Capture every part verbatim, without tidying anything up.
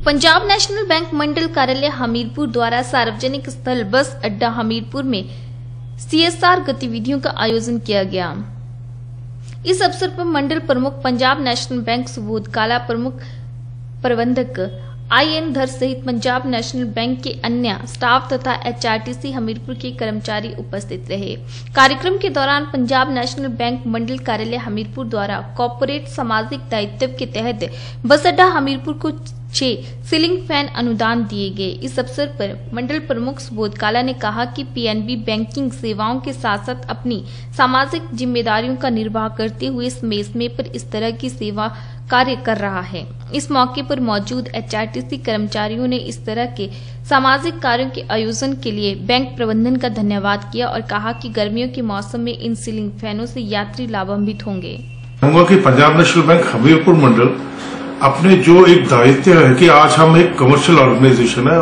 Punjab national bank मंडल कार्यालय हमीरपुर द्वारा सार्वजनिक स्थल बस अड्डा हमीरपुर में सीएसआर गतिविधियों का आयोजन किया गया। इस अवसर पर मंडल प्रमुख पंजाब नेशनल बैंक सुबोध काला, प्रमुख प्रबंधक आई एन धर सहित पंजाब नेशनल बैंक के अन्य स्टाफ तथा एचआरटीसी हमीरपुर के कर्मचारी उपस्थित रहे। कार्यक्रम के दौरान पंजाब नेशनल बैंक मंडल कार्यालय हमीरपुर द्वारा कॉर्पोरेट सामाजिक दायित्व के तहत बस अड्डा हमीरपुर को छह सीलिंग फैन अनुदान दिए गए। इस अवसर पर मंडल प्रमुख सुबोध काला ने कहा कि पीएनबी बैंकिंग सेवाओं के साथ साथ अपनी सामाजिक जिम्मेदारियों का निर्वाह करते हुए समय समय पर इस तरह की सेवा कार्य कर रहा है। इस मौके पर मौजूद एचआरटीसी कर्मचारियों ने इस तरह के सामाजिक कार्यों के आयोजन के लिए बैंक प्रबंधन का धन्यवाद किया और कहा कि गर्मियों के मौसम में इन सीलिंग फैनों से यात्री लाभान्वित होंगे। पंजाब नेशनल बैंक हमीरपुर मंडल अपने जो एक दायित्व है कि आज हम एक कमर्शियल ऑर्गेनाइजेशन है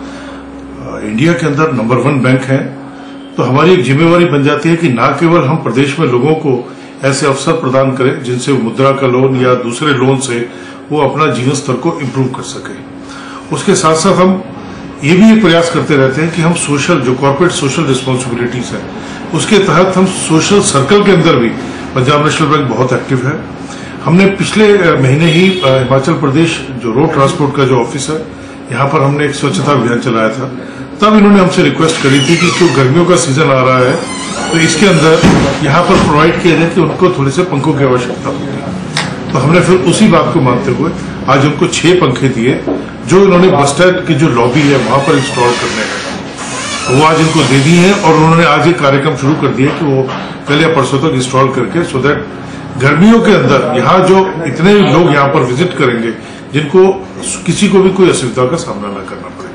और इंडिया के अंदर नंबर वन बैंक है, तो हमारी एक जिम्मेवारी बन जाती है कि न केवल हम प्रदेश में लोगों को ऐसे अवसर प्रदान करें जिनसे मुद्रा का लोन या दूसरे लोन से वो अपना जीवन स्तर को इम्प्रूव कर सके, उसके साथ साथ हम ये भी एक प्रयास करते रहते हैं कि हम सोशल जो कॉर्पोरेट सोशल रिस्पॉन्सिबिलिटीज है उसके तहत हम सोशल सर्कल के अंदर भी पंजाब नेशनल बैंक बहुत एक्टिव है। हमने पिछले महीने ही हिमाचल प्रदेश जो रोड ट्रांसपोर्ट का जो ऑफिस है यहाँ पर हमने एक स्वच्छता अभियान चलाया था। तब इन्होंने हमसे रिक्वेस्ट करी थी कि जो गर्मियों का सीजन आ रहा है तो इसके अंदर यहाँ पर प्रोवाइड किया जाए कि उनको थोड़े से पंखों की आवश्यकता होती है। तो हमने फिर उसी बात को मानते हुए आज उनको छह पंखे दिए जो इन्होंने बस स्टैंड की जो लॉबी है वहां पर इंस्टॉल करने हैं, वो आज इनको दे दी है और उन्होंने आज एक कार्यक्रम शुरू कर दिया कि वो कल या परसों तक इंस्टॉल करके सो दैट गर्मियों के अंदर यहाँ जो इतने लोग यहाँ पर विजिट करेंगे जिनको किसी को भी कोई असुविधा का सामना न करना पड़े।